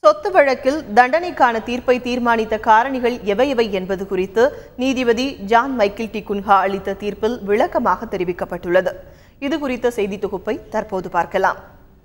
சொத்து வழக்கில் தண்டனைக்கான தீர்ப்பை தீர்மானித்த காரணிகள் எவை என்பது குறித்து நீதிபதி ஜான் மைக்கேல் டி குன்ஹா அளித்த தீர்ப்பில் விளக்கமாக தெரிவிக்கப்பட்டுள்ளது. இது குறித்த செய்தி தொகுப்பை தற்போது பார்க்கலாம்.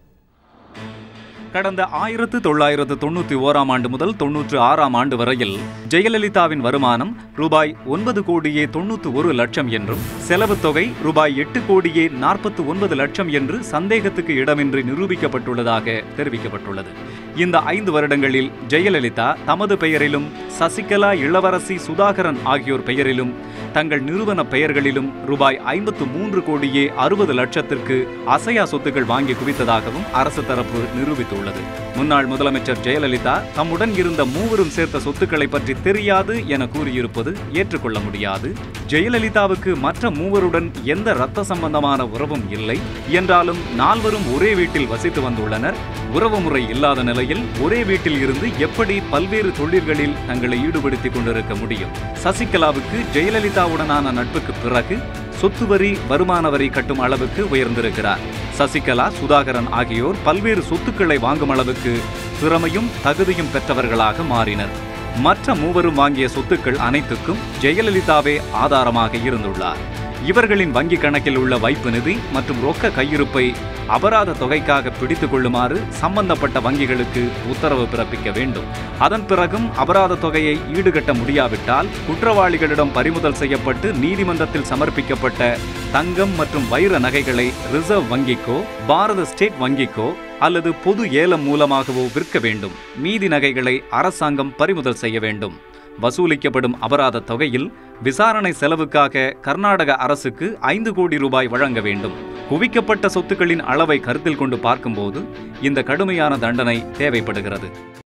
கடந்த 1991 ஆண்டு முதல் 96 ஆண்டு வரையில் ஜெயலலிதாவின் வருமானம் ரூபாய் 9,91 லட்சம் என்றும் செலவு தொகை ரூபாய் 8,49 லட்சம் என்று சந்தேகத்துக்கு இடமின்றி நிரூபிக்கப்பட்டுள்ளதாக தெரிவிக்கப்பட்டுள்ளது. இந்த 5 வருடங்களில் ஜெயலலிதா தமது பெயரிலும் சசிகலா, இளவரசி, சுதாகரன் ஆகியோர் பெயரிலும் தங்கள் நிறுவன பெயர்களிலும் ரூபாய் 53,60 லட்சத்திற்கு அசையா சொத்துக்கள் வாங்கி குவித்ததாகவும் அரசு தரப்பு நிரூபித்துள்ளது. முன்னாள் முதலமைச்சர் ஜெயலலிதா தம்முடன் இருந்த மூவரும் சேர்த்த சொத்துக்களை பற்றி தெரியாது என கூறியிருப்பது ஏற்றுக்கொள்ள முடியாது. ஜெயலலிதாவுக்கு மற்ற மூவருடன் எந்த இரத்த சம்பந்தமான உறவும் இல்லை என்றாலும் நால்வரும் ஒரே வீட்டில் வசித்து வந்துள்ளனர். உறவுமுறை இல்லாத நிலையில் ஒரே வீட்டில் இருந்து எப்படி பல்வேறு தொழில்களில் தங்களை ஈடுபடுத்திக் கொண்டிருக்க முடியும்? சசிகலாவுக்கு ஜெயலலிதாவுடனான நட்புக்கு பிறகு சொத்து வரி, வருமான வரி கட்டும் அளவுக்கு உயர்ந்திருக்கிறார். சசிகலா, சுதாகரன் ஆகியோர் பல்வேறு சொத்துக்களை வாங்கும் அளவுக்கு திறமையும் தகுதியும் பெற்றவர்களாக மாறினர். மற்ற மூவரும் வாங்கிய சொத்துக்கள் அனைத்துக்கும் ஜெயலலிதாவே ஆதாரமாக இருந்துள்ளார். இவர்களின் வங்கிக் கணக்கில் உள்ள வைப்பு நிதி மற்றும் ரொக்க கையிருப்பை அபராத தொகைக்காக பிடித்துக் கொள்ளுமாறு சம்பந்தப்பட்ட வங்கிகளுக்கு உத்தரவு பிறப்பிக்க வேண்டும். அதன் பிறகும் அபராத தொகையை ஈடுகட்ட முடியாவிட்டால் குற்றவாளிகளிடம் பறிமுதல் செய்யப்பட்டு நீதிமன்றத்தில் சமர்ப்பிக்கப்பட்ட தங்கம் மற்றும் வைர நகைகளை ரிசர்வ் வங்கிக்கோ, பாரத ஸ்டேட் வங்கிக்கோ அல்லது பொது ஏலம் மூலமாகவோ விற்க வேண்டும். மீதி நகைகளை அரசாங்கம் பறிமுதல் செய்ய வேண்டும். வசூலிக்கப்படும் அபராத தொகையில் விசாரணை செலவுக்காக கர்நாடக அரசுக்கு 5 கோடி ரூபாய் வழங்க வேண்டும். குவிக்கப்பட்ட சொத்துக்களின் அளவை கருத்தில் கொண்டு பார்க்கும்போது இந்த கடுமையான தண்டனை தேவைப்படுகிறது.